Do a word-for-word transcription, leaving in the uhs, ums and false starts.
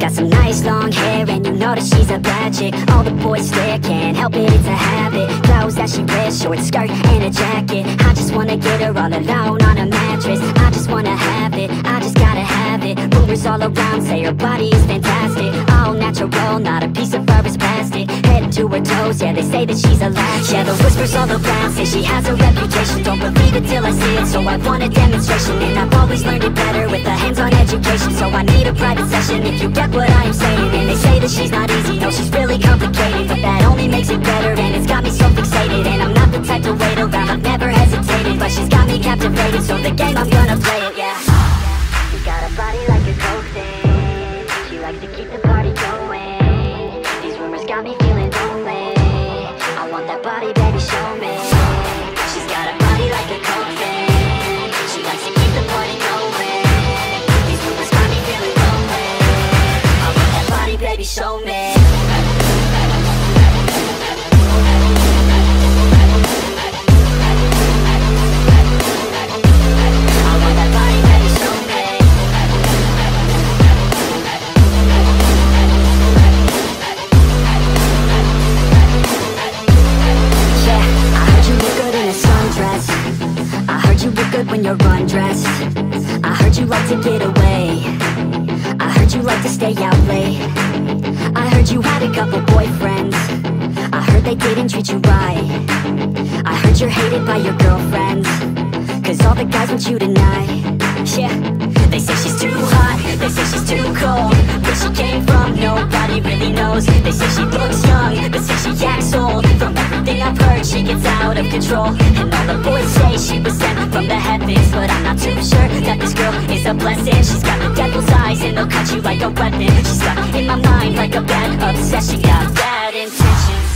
got some nice long hair, and you know that she's a bad chick. All the boys stare, can't help it, it's a habit. Clothes that she wears, short skirt and a jacket. I just wanna get her all alone on a mattress. I just wanna have it, I just gotta have it. Rumors all around say her body is fantastic. All natural, not a piece of fur is plastic. Head to her toes, yeah, they say that she's a latch. Yeah, the whispers all around say she has a reputation. Don't believe it till I see it, so I want a demonstration. And I've always learned it better with a hands-on education. So I need a private session if you get what I am saying. And they say that she's not easy, no, she's really complicated, but that only makes it better, and it's got me so fixated. And I'm not the type to wait around, I've never hesitated, but she's got me captivated, so the game, I'm gonna play it, yeah. She got a body like a coke thing, she likes to keep the party going. These rumors got me feeling lonely, I want that body, baby, show me. She's got a body like a coke thing, she likes to keep the party going. These rumors got me feeling lonely, I want that body, baby, show me. When you're undressed, I heard you like to get away, I heard you like to stay out late, I heard you had a couple boyfriends, I heard they didn't treat you right, I heard you're hated by your girlfriends, cause all the guys want you tonight. Yeah, they say she's too hot, they say she's too cold, where she came from nobody really knows. They say she looks young, but say she acts old. From everything I've heard, she gets out of control, and all the boys say she was sent from the heavens, but I'm not too sure that this girl is a blessing. She's got the devil's eyes and they'll cut you like a weapon. She's stuck in my mind like a bad obsession, got bad intentions.